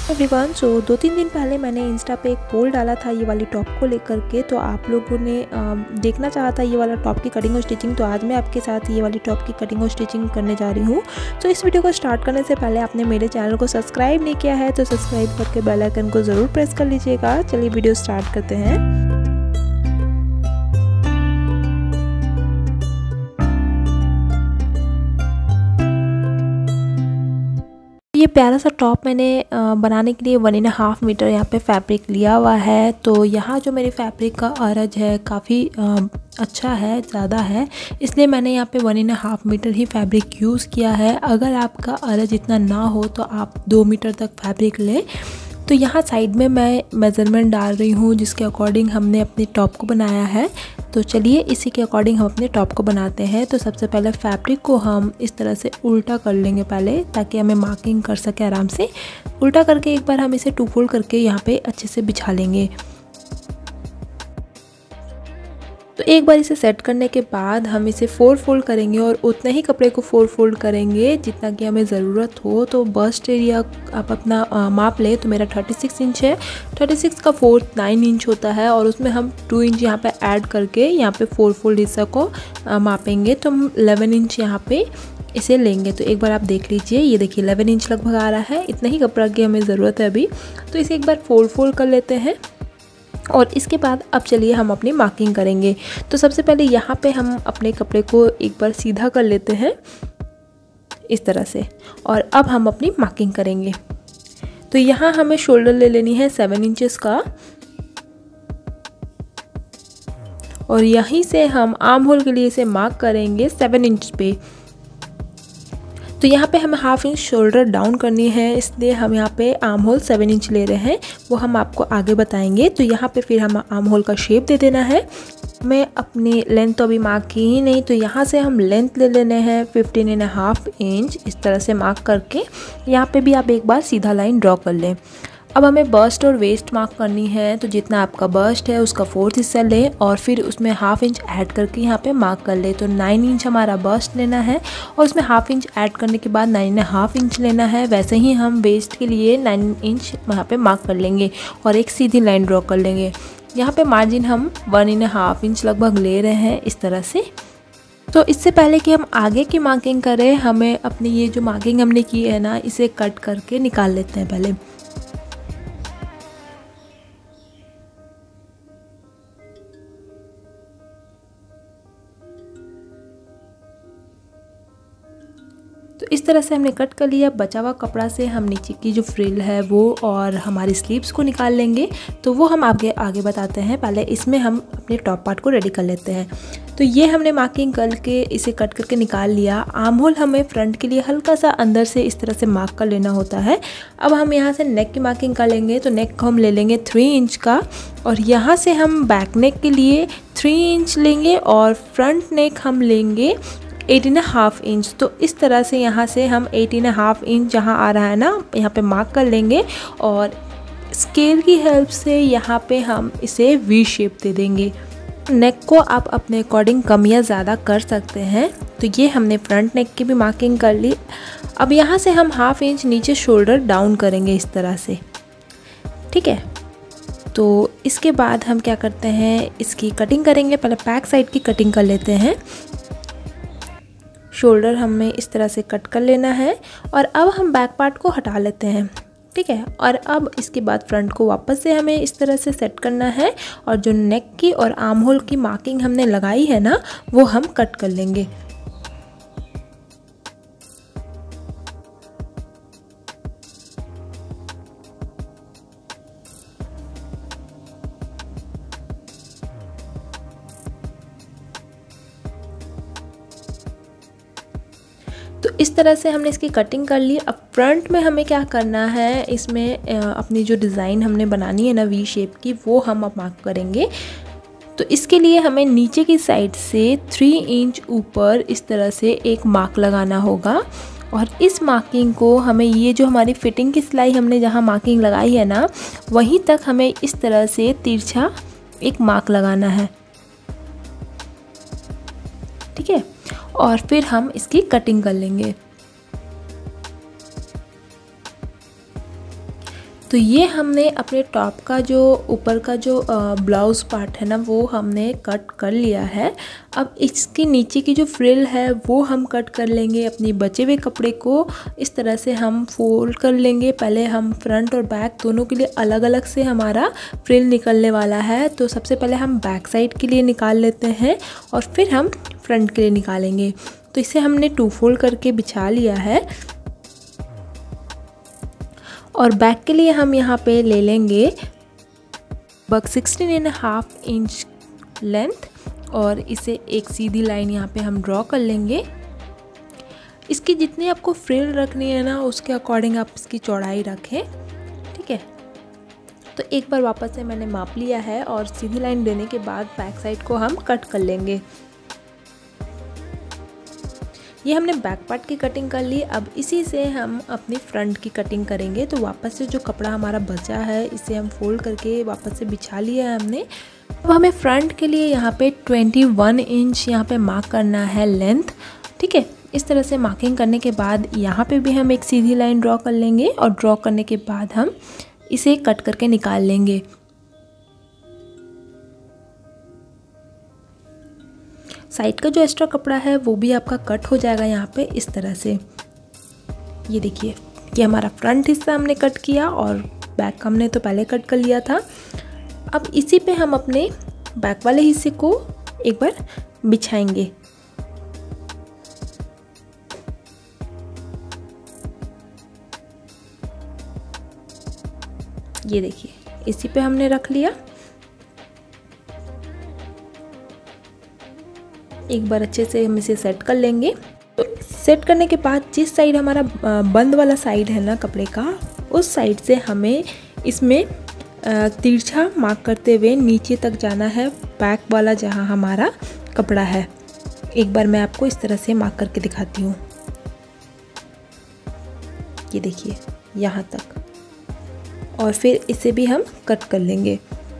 Everyone, सो 2-3 दिन पहले मैंने इंस्टा पे एक पोल डाला था ये वाली टॉप को लेकर के। तो आप लोगों ने देखना चाहा था ये वाला टॉप की कटिंग और स्टिचिंग। तो आज मैं आपके साथ ये वाली टॉप की कटिंग और स्टिचिंग करने जा रही हूँ। तो इस वीडियो को स्टार्ट करने से पहले आपने मेरे चैनल को सब्सक्राइब नहीं किया है तो सब्सक्राइब करके बेल आइकन को ज़रूर प्रेस कर लीजिएगा। चलिए वीडियो स्टार्ट करते हैं। ये प्यारा सा टॉप मैंने बनाने के लिए 1.5 मीटर यहाँ पे फैब्रिक लिया हुआ है। तो यहाँ जो मेरे फैब्रिक का अरज है काफ़ी अच्छा है, ज़्यादा है, इसलिए मैंने यहाँ पे 1.5 मीटर ही फैब्रिक यूज़ किया है। अगर आपका अरज इतना ना हो तो आप 2 मीटर तक फैब्रिक लें। तो यहाँ साइड में मैं मेज़रमेंट डाल रही हूँ जिसके अकॉर्डिंग हमने अपने टॉप को बनाया है। तो चलिए इसी के अकॉर्डिंग हम अपने टॉप को बनाते हैं। तो सबसे पहले फैब्रिक को हम इस तरह से उल्टा कर लेंगे पहले, ताकि हमें मार्किंग कर सके आराम से। उल्टा करके एक बार हम इसे 2 फोल्ड करके यहाँ पे अच्छे से बिछा लेंगे। तो एक बार इसे सेट करने के बाद हम इसे 4 फोल्ड करेंगे और उतने ही कपड़े को 4 फोल्ड करेंगे जितना कि हमें ज़रूरत हो। तो बस्ट एरिया आप अपना माप लें। तो मेरा 36 इंच है, 36 का 4 9 इंच होता है और उसमें हम 2 इंच यहाँ पे ऐड करके यहाँ पे 4 फोल्ड हिस्सा को मापेंगे। तो हम 11 इंच यहाँ पे इसे लेंगे। तो एक बार आप देख लीजिए, ये देखिए 11 इंच लगभग आ रहा है। इतना ही कपड़ा की हमें ज़रूरत है अभी। तो इसे एक बार 4 फोल्ड कर लेते हैं और इसके बाद अब चलिए हम अपनी मार्किंग करेंगे। तो सबसे पहले यहाँ पे हम अपने कपड़े को एक बार सीधा कर लेते हैं इस तरह से, और अब हम अपनी मार्किंग करेंगे। तो यहाँ हमें शोल्डर ले लेनी है 7 इंचेस का, और यहीं से हम आर्म होल के लिए इसे मार्क करेंगे 7 इंच पे। तो यहाँ पे हमें 1/2 इंच शोल्डर डाउन करनी है, इसलिए हम यहाँ पे आर्म होल 7 इंच ले रहे हैं, वो हम आपको आगे बताएंगे। तो यहाँ पे फिर हम आर्म होल का शेप दे देना है। मैं अपनी लेंथ तो अभी मार्क की ही नहीं, तो यहाँ से हम लेंथ ले लेने हैं 15.5 इंच। इस तरह से मार्क करके यहाँ पे भी आप एक बार सीधा लाइन ड्रॉ कर लें। अब हमें बस्ट और वेस्ट मार्क करनी है। तो जितना आपका बस्ट है उसका 4th हिस्सा लें और फिर उसमें 1/2 इंच ऐड करके यहाँ पे मार्क कर ले। तो 9 इंच हमारा बस्ट लेना है और उसमें 1/2 इंच ऐड करने के बाद 9.5 इंच लेना है। वैसे ही हम वेस्ट के लिए 9 इंच वहाँ पे मार्क कर लेंगे और एक सीधी लाइन ड्रॉ कर लेंगे। यहाँ पे मार्जिन हम 1.5 इंच लगभग ले रहे हैं इस तरह से। तो इससे पहले कि हम आगे की मार्किंग करें, हमें अपनी ये जो मार्किंग हमने की है ना, इसे कट करके निकाल लेते हैं पहले। तो इस तरह से हमने कट कर लिया। बचा हुआ कपड़ा से हम नीचे की जो फ्रिल है वो और हमारी स्लीव्स को निकाल लेंगे। तो वो हम आगे बताते हैं। पहले इसमें हम अपने टॉप पार्ट को रेडी कर लेते हैं। तो ये हमने मार्किंग करके इसे कट करके निकाल लिया। आर्म होल हमें फ्रंट के लिए हल्का सा अंदर से इस तरह से मार्क कर लेना होता है। अब हम यहाँ से नेक की मार्किंग कर लेंगे। तो नेक को हम ले लेंगे 3 इंच का, और यहाँ से हम बैक नेक के लिए 3 इंच लेंगे और फ्रंट नेक हम लेंगे 8.5 इंच। तो इस तरह से यहाँ से हम 8.5 इंच जहाँ आ रहा है ना, यहाँ पे मार्क कर लेंगे और स्केल की हेल्प से यहाँ पे हम इसे वी शेप दे देंगे। नेक को आप अपने अकॉर्डिंग कम या ज़्यादा कर सकते हैं। तो ये हमने फ्रंट नेक की भी मार्किंग कर ली। अब यहाँ से हम 1/2 इंच नीचे शोल्डर डाउन करेंगे इस तरह से, ठीक है। तो इसके बाद हम क्या करते हैं, इसकी कटिंग करेंगे। पहले बैक साइड की कटिंग कर लेते हैं। शोल्डर हमें इस तरह से कट कर लेना है और अब हम बैक पार्ट को हटा लेते हैं, ठीक है। और अब इसके बाद फ्रंट को वापस से हमें इस तरह से सेट करना है और जो नेक की और आर्म होल की मार्किंग हमने लगाई है ना, वो हम कट कर लेंगे। तो इस तरह से हमने इसकी कटिंग कर ली। अब फ्रंट में हमें क्या करना है, इसमें अपनी जो डिज़ाइन हमने बनानी है ना वी शेप की, वो हम अब मार्क करेंगे। तो इसके लिए हमें नीचे की साइड से 3 इंच ऊपर इस तरह से एक मार्क लगाना होगा और इस मार्किंग को हमें ये जो हमारी फिटिंग की सिलाई हमने जहाँ मार्किंग लगाई है ना, वहीं तक हमें इस तरह से तिरछा एक मार्क लगाना है, ठीक है। और फिर हम इसकी कटिंग कर लेंगे। तो ये हमने अपने टॉप का जो ऊपर का जो ब्लाउज़ पार्ट है ना वो हमने कट कर लिया है। अब इसके नीचे की जो फ्रिल है वो हम कट कर लेंगे। अपनी बचे हुए कपड़े को इस तरह से हम फोल्ड कर लेंगे। पहले हम फ्रंट और बैक दोनों के लिए अलग अलग से हमारा फ्रिल निकलने वाला है। तो सबसे पहले हम बैक साइड के लिए निकाल लेते हैं और फिर हम फ्रंट के लिए निकालेंगे। तो इसे हमने 2 फोल्ड करके बिछा लिया है। और बैक के लिए हम यहाँ पे ले लेंगे 16.5 इंच लेंथ और इसे एक सीधी लाइन यहाँ पे हम ड्रॉ कर लेंगे। इसकी जितनी आपको फ्रिल रखनी है ना उसके अकॉर्डिंग आप इसकी चौड़ाई रखें, ठीक है। तो एक बार वापस से मैंने माप लिया है और सीधी लाइन देने के बाद बैक साइड को हम कट कर लेंगे। ये हमने बैक पार्ट की कटिंग कर ली। अब इसी से हम अपनी फ्रंट की कटिंग करेंगे। तो वापस से जो कपड़ा हमारा बचा है इसे हम फोल्ड करके वापस से बिछा लिया है हमने। अब हमें फ्रंट के लिए यहाँ पे 21 इंच यहाँ पे मार्क करना है लेंथ, ठीक है। इस तरह से मार्किंग करने के बाद यहाँ पे भी हम एक सीधी लाइन ड्रॉ कर लेंगे और ड्रॉ करने के बाद हम इसे कट करके निकाल लेंगे। साइड का जो एक्स्ट्रा कपड़ा है वो भी आपका कट हो जाएगा यहाँ पे इस तरह से। ये देखिए कि हमारा फ्रंट हिस्सा हमने कट किया और बैक हमने तो पहले कट कर लिया था। अब इसी पे हम अपने बैक वाले हिस्से को एक बार बिछाएंगे। ये देखिए इसी पे हमने रख लिया। एक बार अच्छे से हम इसे सेट कर लेंगे। तो सेट करने के बाद जिस साइड हमारा बंद वाला साइड है ना कपड़े का, उस साइड से हमें इसमें तिरछा मार्क करते हुए नीचे तक जाना है, बैक वाला जहां हमारा कपड़ा है। एक बार मैं आपको इस तरह से मार्क करके दिखाती हूँ। ये देखिए यहाँ तक, और फिर इसे भी हम कट कर लेंगे।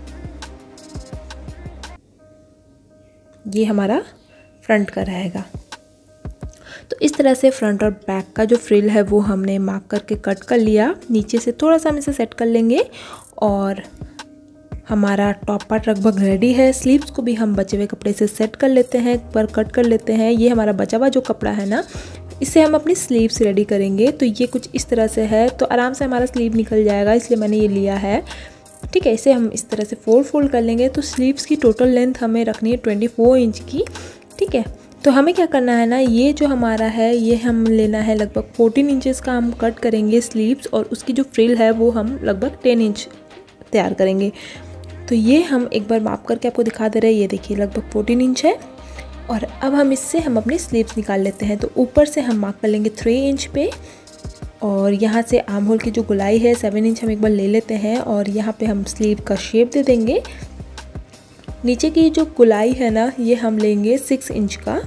ये हमारा फ्रंट का रहेगा। तो इस तरह से फ्रंट और बैक का जो फ्रिल है वो हमने मार्क करके कट कर लिया। नीचे से थोड़ा सा हम इसे सेट कर लेंगे और हमारा टॉप पार्ट लगभग रेडी है। स्लीव्स को भी हम बचे हुए कपड़े से सेट कर लेते हैं, एक बार कट कर लेते हैं। ये हमारा बचा हुआ जो कपड़ा है ना, इससे हम अपनी स्लीव्स रेडी करेंगे। तो ये कुछ इस तरह से है, तो आराम से हमारा स्लीव निकल जाएगा, इसलिए मैंने ये लिया है, ठीक है। इसे हम इस तरह से फोल्ड कर लेंगे। तो स्लीव्स की टोटल लेंथ हमें रखनी है 24 इंच की, ठीक है। तो हमें क्या करना है ना, ये जो हमारा है ये हम लेना है लगभग 14 इंचेस का हम कट करेंगे स्लीव्स, और उसकी जो फ्रिल है वो हम लगभग 10 इंच तैयार करेंगे। तो ये हम एक बार माप करके आपको दिखा दे रहे हैं। ये देखिए लगभग 14 इंच है। और अब हम इससे हम अपनी स्लीव्स निकाल लेते हैं। तो ऊपर से हम मार्क कर लेंगे 3 इंच पे, और यहाँ से आर्म होल की जो गुलाई है 7 इंच हम एक बार ले लेते हैं, और यहाँ पे हम स्लीव का शेप दे देंगे। नीचे की जो गुलाई है ना ये हम लेंगे 6 इंच का।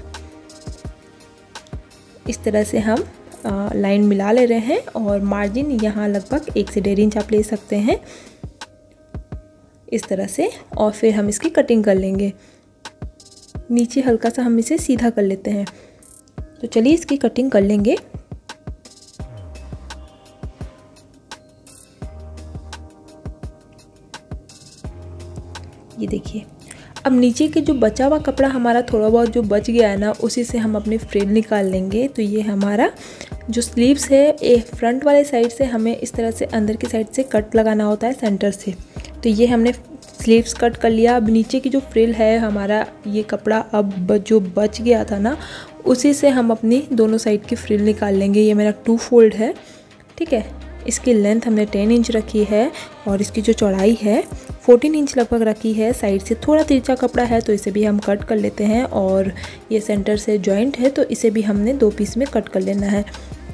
इस तरह से हम लाइन मिला ले रहे हैं, और मार्जिन यहाँ लगभग 1 से 1.5 इंच आप ले सकते हैं इस तरह से। और फिर हम इसकी कटिंग कर लेंगे। नीचे हल्का सा हम इसे सीधा कर लेते हैं। तो चलिए इसकी कटिंग कर लेंगे। ये देखिए अब नीचे के जो बचा हुआ कपड़ा हमारा थोड़ा बहुत जो बच गया है ना, उसी से हम अपनी फ्रिल निकाल लेंगे। तो ये हमारा जो स्लीव्स है, ये फ्रंट वाले साइड से हमें इस तरह से अंदर की साइड से कट लगाना होता है सेंटर से। तो ये हमने स्लीव्स कट कर लिया। अब नीचे की जो फ्रिल है हमारा ये कपड़ा अब जो बच गया था ना, उसी से हम अपनी दोनों साइड की फ्रिल निकाल लेंगे। ये मेरा 2 फोल्ड है, ठीक है। इसकी लेंथ हमने 10 इंच रखी है, और इसकी जो चौड़ाई है 14 इंच लगभग रखी है। साइड से थोड़ा तिरछा कपड़ा है तो इसे भी हम कट कर लेते हैं, और ये सेंटर से जॉइंट है तो इसे भी हमने 2 पीस में कट कर लेना है।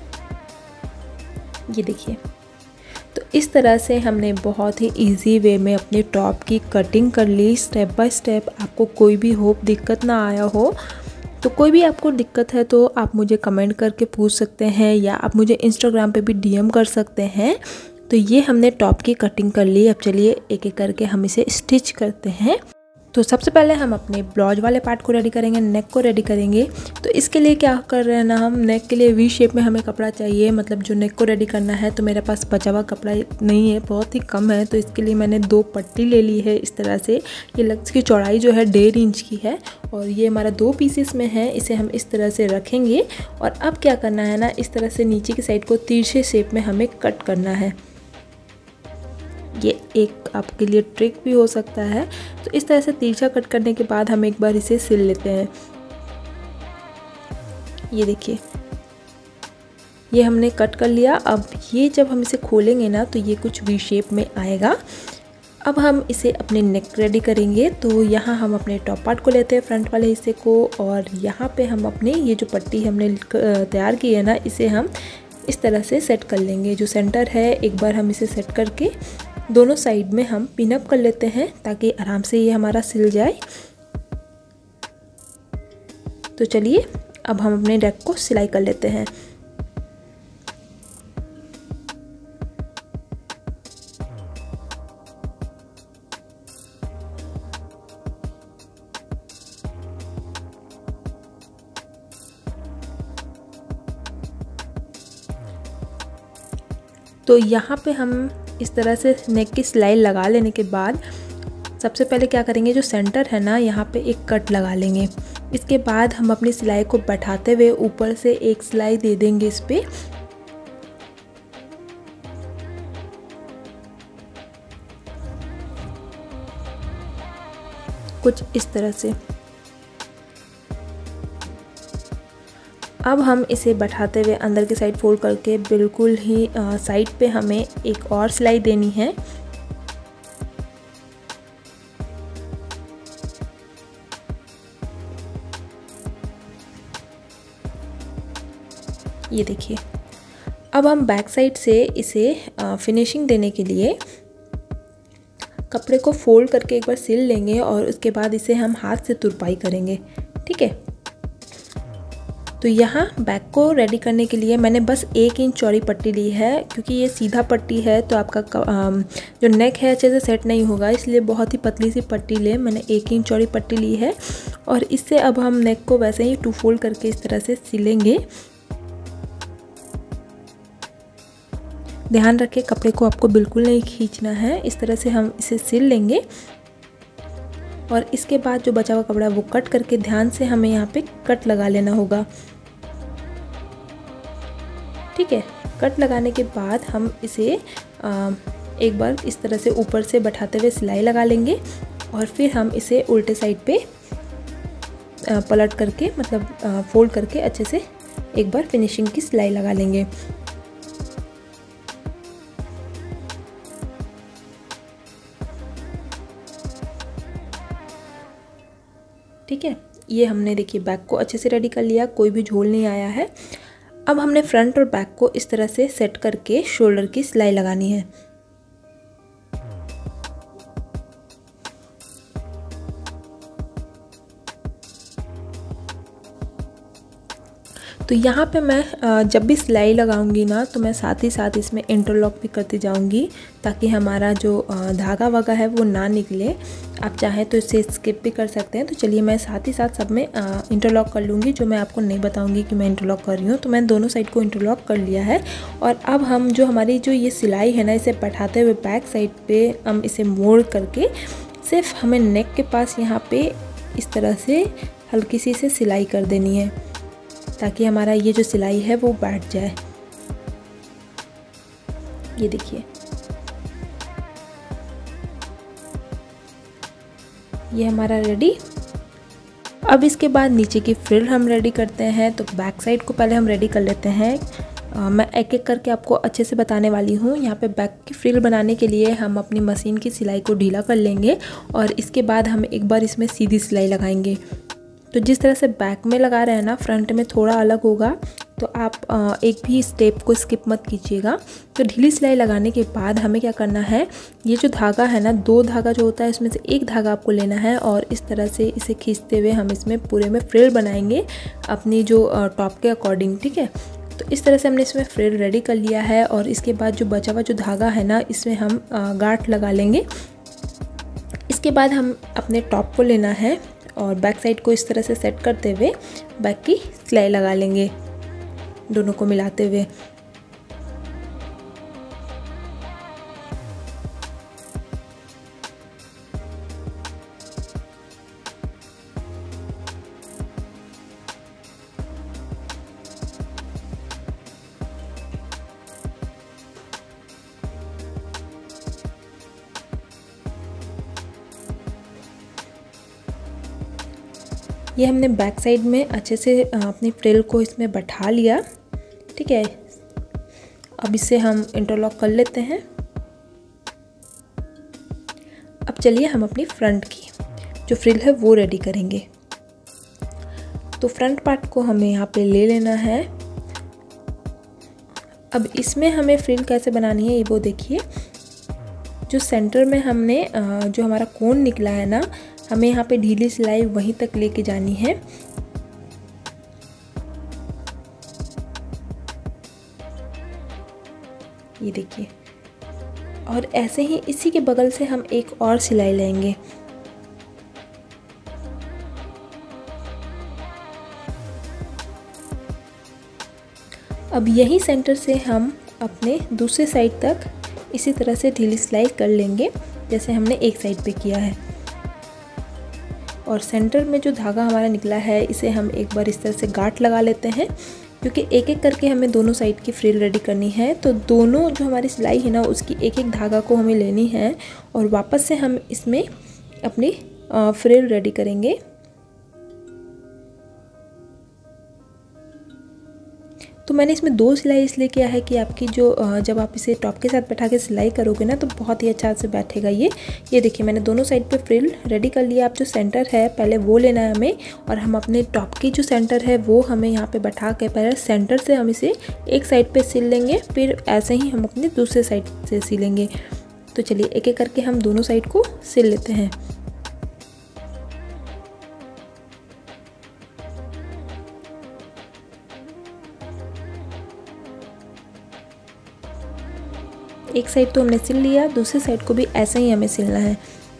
ये देखिए, तो इस तरह से हमने बहुत ही इजी वे में अपने टॉप की कटिंग कर ली स्टेप बाय स्टेप। आपको कोई भी होप दिक्कत ना आया हो, तो कोई भी आपको दिक्कत है तो आप मुझे कमेंट करके पूछ सकते हैं, या आप मुझे इंस्टाग्राम पे भी DM कर सकते हैं। तो ये हमने टॉप की कटिंग कर ली। अब चलिए एक एक करके हम इसे स्टिच करते हैं। तो सबसे पहले हम अपने ब्लाउज वाले पार्ट को रेडी करेंगे, नेक को रेडी करेंगे। तो इसके लिए क्या कर रहे हैं ना, हम नेक के लिए वी शेप में हमें कपड़ा चाहिए, मतलब जो नेक को रेडी करना है। तो मेरे पास बचा हुआ कपड़ा नहीं है, बहुत ही कम है, तो इसके लिए मैंने 2 पट्टी ले ली है इस तरह से। ये लेग्स की चौड़ाई जो है 1.5 इंच की है और ये हमारा 2 पीसेस में है। इसे हम इस तरह से रखेंगे और अब क्या करना है ना, इस तरह से नीचे की साइड को तिरछे शेप में हमें कट करना है। ये एक आपके लिए ट्रिक भी हो सकता है। तो इस तरह से तिरछा कट करने के बाद हम एक बार इसे सिल लेते हैं। ये देखिए, ये हमने कट कर लिया। अब ये जब हम इसे खोलेंगे ना तो ये कुछ वी शेप में आएगा। अब हम इसे अपने नेक रेडी करेंगे। तो यहाँ हम अपने टॉप पार्ट को लेते हैं, फ्रंट वाले हिस्से को, और यहाँ पे हम अपने ये जो पट्टी हमने तैयार की है ना, इसे हम इस तरह से सेट कर लेंगे। जो सेंटर है एक बार हम इसे सेट करके दोनों साइड में हम पिन अप कर लेते हैं ताकि आराम से ये हमारा सिल जाए। तो चलिए अब हम अपने नेक को सिलाई कर लेते हैं। तो यहाँ पे हम इस तरह से नेक की सिलाई लगा लेने के बाद सबसे पहले क्या करेंगे, जो सेंटर है ना, यहाँ पे एक कट लगा लेंगे। इसके बाद हम अपनी सिलाई को बैठाते हुए ऊपर से एक सिलाई दे देंगे इस पे। कुछ इस तरह से। अब हम इसे बैठाते हुए अंदर की साइड फोल्ड करके बिल्कुल ही साइड पे हमें एक और सिलाई देनी है। ये देखिए, अब हम बैक साइड से इसे फिनिशिंग देने के लिए कपड़े को फोल्ड करके एक बार सिल लेंगे और उसके बाद इसे हम हाथ से तुरपाई करेंगे। ठीक है, तो यहाँ बैक को रेडी करने के लिए मैंने बस 1 इंच चौड़ी पट्टी ली है, क्योंकि ये सीधा पट्टी है तो आपका जो नेक है अच्छे से सेट नहीं होगा, इसलिए बहुत ही पतली सी पट्टी ले। मैंने 1 इंच चौड़ी पट्टी ली है और इससे अब हम नेक को वैसे ही 2 फोल्ड करके इस तरह से सिलेंगे। ध्यान रखें, कपड़े को आपको बिल्कुल नहीं खींचना है। इस तरह से हम इसे सिल लेंगे और इसके बाद जो बचा हुआ कपड़ा है वो कट करके ध्यान से हमें यहाँ पे कट लगा लेना होगा। ठीक है, कट लगाने के बाद हम इसे एक बार इस तरह से ऊपर से बैठाते हुए सिलाई लगा लेंगे और फिर हम इसे उल्टे साइड पे पलट करके, मतलब फोल्ड करके अच्छे से एक बार फिनिशिंग की सिलाई लगा लेंगे। ठीक है, ये हमने देखिए बैक को अच्छे से रेडी कर लिया, कोई भी झोल नहीं आया है। अब हमने फ्रंट और बैक को इस तरह से सेट करके शोल्डर की सिलाई लगानी है। तो यहाँ पे मैं जब भी सिलाई लगाऊंगी ना, तो मैं साथ ही साथ इसमें इंटरलॉक भी करती जाऊंगी ताकि हमारा जो धागा वागा है वो ना निकले। आप चाहें तो इसे स्किप भी कर सकते हैं। तो चलिए मैं साथ ही साथ सब में इंटरलॉक कर लूँगी, जो मैं आपको नहीं बताऊंगी कि मैं इंटरलॉक कर रही हूँ। तो मैंने दोनों साइड को इंटरलॉक कर लिया है और अब हम जो हमारी जो ये सिलाई है ना, इसे बैठाते हुए बैक साइड पर हम इसे मोड़ करके सिर्फ हमें नेक के पास यहाँ पर इस तरह से हल्की सी से सिलाई कर देनी है ताकि हमारा ये जो सिलाई है वो बैठ जाए। ये देखिए, ये हमारा रेडी। अब इसके बाद नीचे की फ्रिल हम रेडी करते हैं। तो बैक साइड को पहले हम रेडी कर लेते हैं। मैं एक एक करके आपको अच्छे से बताने वाली हूँ। यहाँ पे बैक की फ्रिल बनाने के लिए हम अपनी मशीन की सिलाई को ढीला कर लेंगे और इसके बाद हम एक बार इसमें सीधी सिलाई लगाएंगे। तो जिस तरह से बैक में लगा रहे हैं ना, फ्रंट में थोड़ा अलग होगा, तो आप एक भी स्टेप को स्किप मत कीजिएगा। तो ढीली सिलाई लगाने के बाद हमें क्या करना है, ये जो धागा है ना, 2 धागा जो होता है इसमें से एक धागा आपको लेना है और इस तरह से इसे खींचते हुए हम इसमें पूरे में फ्रिल बनाएंगे अपनी जो टॉप के अकॉर्डिंग। ठीक है, तो इस तरह से हमने इसमें फ्रिल रेडी कर लिया है और इसके बाद जो बचा हुआ जो धागा है ना, इसमें हम गांठ लगा लेंगे। इसके बाद हम अपने टॉप को लेना है और बैक साइड को इस तरह से सेट करते हुए बैक की सिलाई लगा लेंगे, दोनों को मिलाते हुए। ये हमने बैक साइड में अच्छे से अपनी फ्रिल को इसमें बैठा लिया। ठीक है, अब इसे हम इंटरलॉक कर लेते हैं। अब चलिए हम अपनी फ्रंट की जो फ्रिल है वो रेडी करेंगे। तो फ्रंट पार्ट को हमें यहाँ पे ले लेना है। अब इसमें हमें फ्रिल कैसे बनानी है ये वो देखिए। जो सेंटर में हमने जो हमारा कोन निकला है ना, हमें यहाँ पे ढीली सिलाई वहीं तक लेके जानी है। ये देखिए, और ऐसे ही इसी के बगल से हम एक और सिलाई लेंगे। अब यही सेंटर से हम अपने दूसरे साइड तक इसी तरह से ढीली सिलाई कर लेंगे जैसे हमने एक साइड पे किया है। और सेंटर में जो धागा हमारा निकला है इसे हम एक बार इस तरह से गांठ लगा लेते हैं, क्योंकि एक एक करके हमें दोनों साइड की फ्रिल रेडी करनी है। तो दोनों जो हमारी सिलाई है ना उसकी एक एक धागा को हमें लेनी है और वापस से हम इसमें अपनी फ्रिल रेडी करेंगे। तो मैंने इसमें 2 सिलाई इसलिए किया है कि आपकी जो जब आप इसे टॉप के साथ बैठा के सिलाई करोगे ना तो बहुत ही अच्छा से बैठेगा ये देखिए मैंने दोनों साइड पे फ्रिल रेडी कर लिया। अब जो सेंटर है पहले वो लेना है हमें, और हम अपने टॉप की जो सेंटर है वो हमें यहाँ पे बैठा के पहले सेंटर से हम इसे एक साइड पे सिल लेंगे, फिर ऐसे ही हम अपने दूसरे साइड से सिलेंगे। तो चलिए एक एक करके हम दोनों साइड को सिल लेते हैं। एक साइड तो हमने सिल लिया, दूसरी साइड को भी ऐसे ही हमें सिलना है।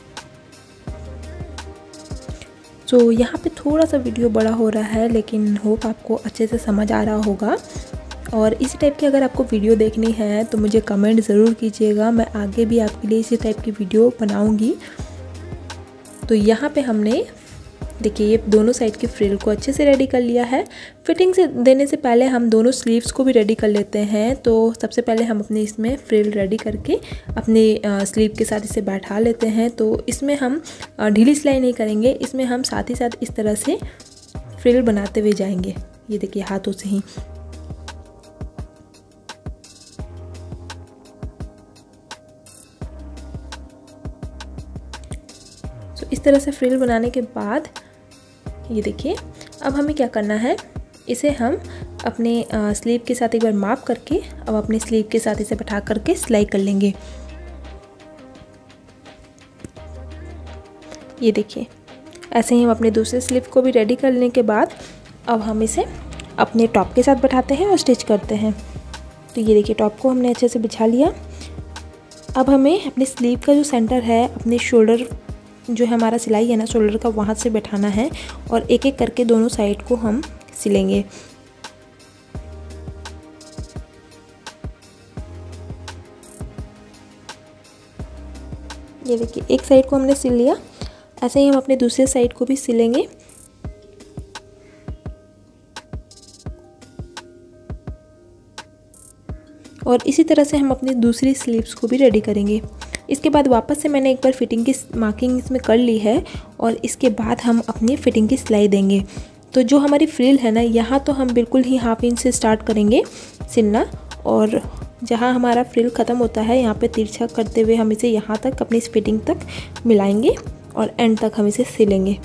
तो यहाँ पे थोड़ा सा वीडियो बड़ा हो रहा है, लेकिन होप आपको अच्छे से समझ आ रहा होगा। और इसी टाइप की अगर आपको वीडियो देखनी है तो मुझे कमेंट ज़रूर कीजिएगा, मैं आगे भी आपके लिए इसी टाइप की वीडियो बनाऊँगी। तो यहाँ पे हमने देखिए ये दोनों साइड की फ्रिल को अच्छे से रेडी कर लिया है। फिटिंग से देने से पहले हम दोनों स्लीव्स को भी रेडी कर लेते हैं। तो सबसे पहले हम अपने इसमें फ्रिल रेडी करके अपने स्लीव के साथ इसे बैठा लेते हैं। तो इसमें हम ढीली सिलाई नहीं करेंगे, इसमें हम साथ ही साथ इस तरह से फ्रिल बनाते हुए जाएंगे। ये देखिए हाथों से ही। तो इस तरह से फ्रिल बनाने के बाद ये देखिए अब हमें क्या करना है, इसे हम अपने स्लीव के साथ एक बार माप करके अब अपने स्लीव के साथ इसे बैठा करके सिलाई कर लेंगे। ये देखिए ऐसे ही हम अपने दूसरे स्लीव को भी रेडी करने के बाद अब हम इसे अपने टॉप के साथ बैठाते हैं और स्टिच करते हैं। तो ये देखिए टॉप को हमने अच्छे से बिछा लिया। अब हमें अपने स्लीव का जो सेंटर है अपने शोल्डर जो हमारा सिलाई है ना शोल्डर का वहाँ से बैठाना है और एक एक करके दोनों साइड को हम सिलेंगे। ये देखिए एक साइड को हमने सिल लिया, ऐसे ही हम अपने दूसरे साइड को भी सिलेंगे। और इसी तरह से हम अपनी दूसरी स्लीव्स को भी रेडी करेंगे। इसके बाद वापस से मैंने एक बार फिटिंग की मार्किंग इसमें कर ली है और इसके बाद हम अपनी फिटिंग की सिलाई देंगे। तो जो हमारी फ्रिल है ना यहाँ तो हम बिल्कुल ही हाफ इंच से स्टार्ट करेंगे सिलना, और जहाँ हमारा फ्रिल ख़त्म होता है यहाँ पे तिरछा करते हुए हम इसे यहाँ तक अपनी इस फिटिंग तक मिलाएंगे और एंड तक हम इसे सिलेंगे।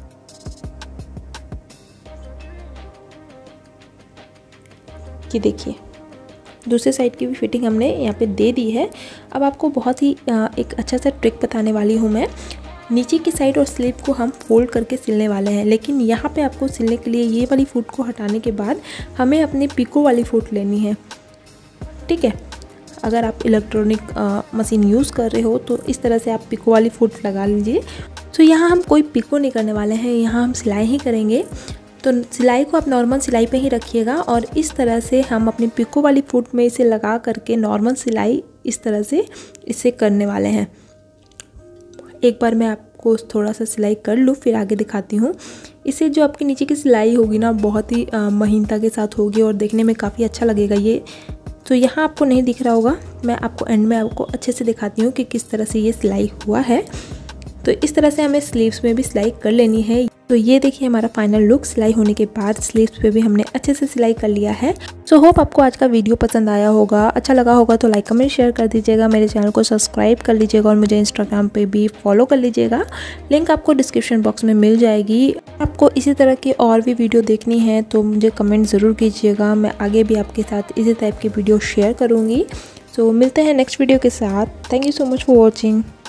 ये देखिए दूसरे साइड की भी फिटिंग हमने यहाँ पे दे दी है। अब आपको बहुत ही एक अच्छा सा ट्रिक बताने वाली हूँ मैं। नीचे की साइड और स्लीव को हम फोल्ड करके सिलने वाले हैं, लेकिन यहाँ पे आपको सिलने के लिए ये वाली फुट को हटाने के बाद हमें अपनी पिको वाली फुट लेनी है। ठीक है, अगर आप इलेक्ट्रॉनिक मशीन यूज़ कर रहे हो तो इस तरह से आप पिको वाली फुट लगा लीजिए। तो यहाँ हम कोई पिको नहीं करने वाले हैं, यहाँ हम सिलाई ही करेंगे। तो सिलाई को आप नॉर्मल सिलाई पे ही रखिएगा और इस तरह से हम अपनी पिको वाली फुट में इसे लगा करके नॉर्मल सिलाई इस तरह से इसे करने वाले हैं। एक बार मैं आपको थोड़ा सा सिलाई कर लूँ फिर आगे दिखाती हूँ। इसे जो आपकी नीचे की सिलाई होगी ना बहुत ही महीनता के साथ होगी और देखने में काफ़ी अच्छा लगेगा ये। तो यहाँ आपको नहीं दिख रहा होगा, मैं आपको एंड में आपको अच्छे से दिखाती हूँ कि किस तरह से ये सिलाई हुआ है। तो इस तरह से हमें स्लीव्स में भी सिलाई कर लेनी है। तो ये देखिए हमारा फाइनल लुक सिलाई होने के बाद स्लीव्स पे भी हमने अच्छे से सिलाई कर लिया है। सो होप आपको आज का वीडियो पसंद आया होगा, अच्छा लगा होगा तो लाइक कमेंट शेयर कर दीजिएगा, मेरे चैनल को सब्सक्राइब कर लीजिएगा और मुझे इंस्टाग्राम पे भी फॉलो कर लीजिएगा। लिंक आपको डिस्क्रिप्शन बॉक्स में मिल जाएगी। आपको इसी तरह की और भी वीडियो देखनी है तो मुझे कमेंट ज़रूर कीजिएगा, मैं आगे भी आपके साथ इसी टाइप की वीडियो शेयर करूँगी। सो मिलते हैं नेक्स्ट वीडियो के साथ। Thank you so much for watching.